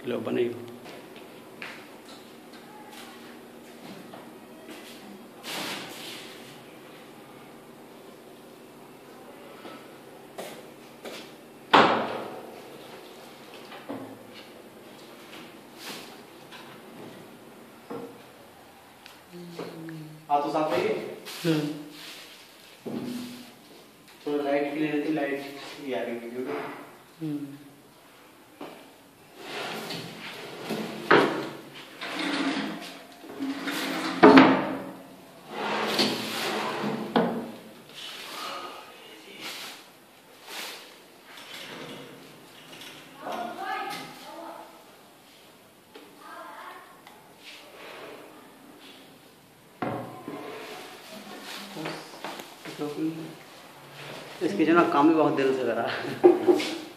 लो बनाइयो। हाँ तो साफ है। थोड़ा लाइट के लिए रहती, लाइट ये आ रही वीडियो। इसकी जो ना काम भी बहुत दिल से करा।